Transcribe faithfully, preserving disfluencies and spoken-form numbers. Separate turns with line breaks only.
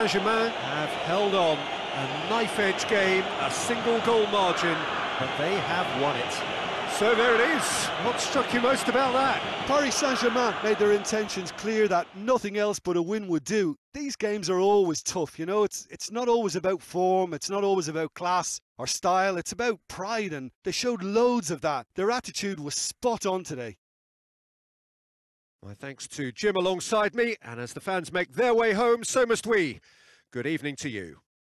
Saint-Germain have held on. A knife-edge game, a single goal margin, but they have won it. So there it is. What struck you most about that?
Paris Saint-Germain made their intentions clear that nothing else but a win would do. These games are always tough, you know, it's it's not always about form, it's not always about class or style, it's about pride, and they showed loads of that. Their attitude was spot on today.
My thanks to Jim alongside me, and as the fans make their way home, so must we. Good evening to you.